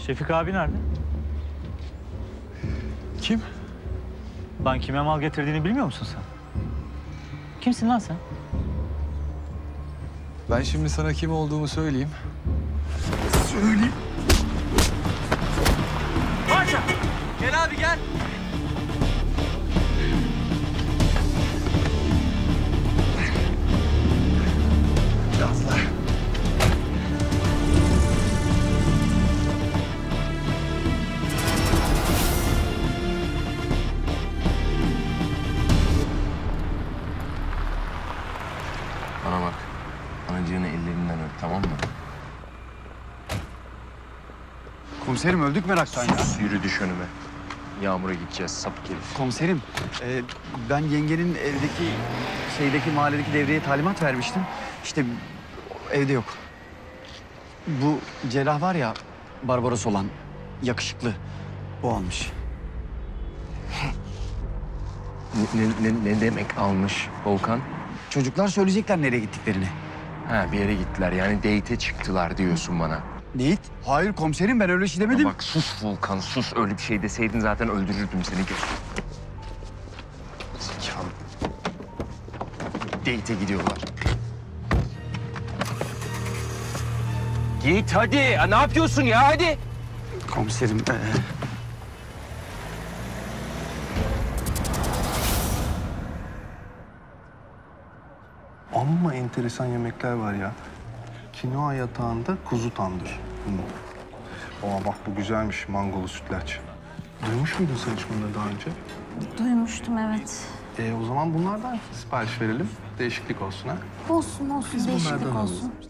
Şefik abi nerede? Kim? Lan kime mal getirdiğini bilmiyor musun sen? Kimsin lan sen? Ben şimdi sana kim olduğumu söyleyeyim. Paşa! Gel abi gel. Gazla. Bana bak. Anacığını ellerinden öp, tamam mı? Komiserim öldük meraktan ya. Yürü düş önüme. Yağmur'a gideceğiz, sapık herif. Komiserim, ben yengenin evdeki mahalledeki devreye talimat vermiştim. İşte evde yok. Bu cerrah var ya, Barbaros olan, yakışıklı. O almış. Ne demek almış Volkan? Çocuklar söyleyecekler nereye gittiklerini. Ha, bir yere gittiler, yani date'e çıktılar diyorsun bana. Neyit? Hayır komiserim, ben öyle şey demedim. Ya bak sus Volkan, sus. Öyle bir şey deseydin zaten öldürürdüm seni. Zekalı. Date'e gidiyorlar. Git hadi. Ya, ne yapıyorsun ya, hadi. Komiserim, Amma enteresan yemekler var ya. Kinoa yatağında kuzu tandır. Aa bak bu güzelmiş, mangolu sütlaç. Duymuş muydun sen hiç bunları daha önce? Duymuştum, evet. O zaman bunlardan sipariş verelim. Değişiklik olsun ha. Olsun, Biz değişiklik bunlardan olsun. alalım.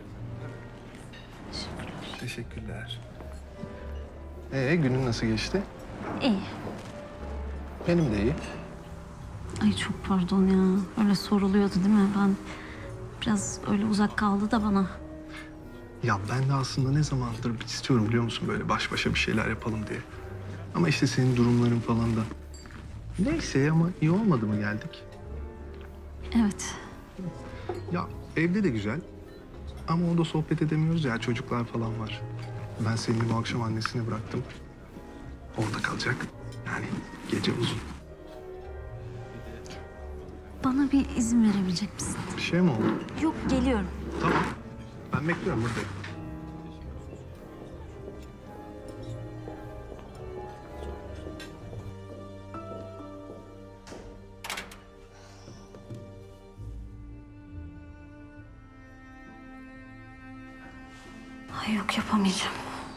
Teşekkürler. Günün nasıl geçti? İyi. Benim de iyi. Ay çok pardon ya. Öyle soruluyordu değil mi? Ben biraz öyle uzak kaldı da bana. Ya ben de aslında ne zamandır istiyorum biliyor musun böyle baş başa bir şeyler yapalım diye. Ama işte senin durumların falan da. Neyse ama iyi olmadı mı geldik? Evet. Ya evde de güzel. Ama orada sohbet edemiyoruz ya çocuklar falan var. Ben Selin'i bu akşam annesine bıraktım. Orada kalacak. Yani gece uzun. Bana bir izin verebilecek misin? Bir şey mi oldu? Yok, geliyorum. Tamam. Ben bekliyorum buradayım. Ay yok, yapamayacağım.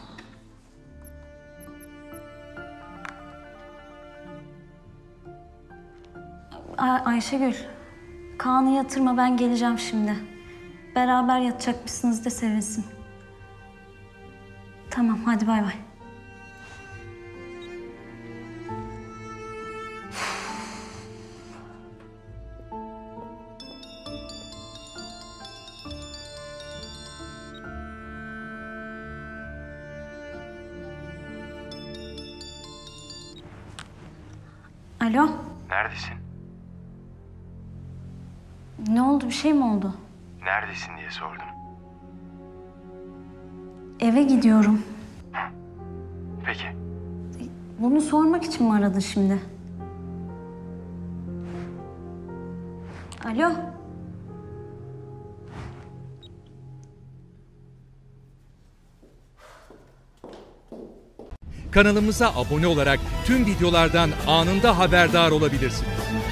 Ayşegül, Kaan'ı yatırma, ben geleceğim şimdi. Beraber yatacakmışsınız da sevinsin. Tamam, hadi bay bay. Alo, Neredesin? ne oldu? Bir şey mi oldu? Neredesin diye sordum. Eve gidiyorum. Peki. Bunu sormak için mi aradın şimdi? Alo. Kanalımıza abone olarak tüm videolardan anında haberdar olabilirsiniz.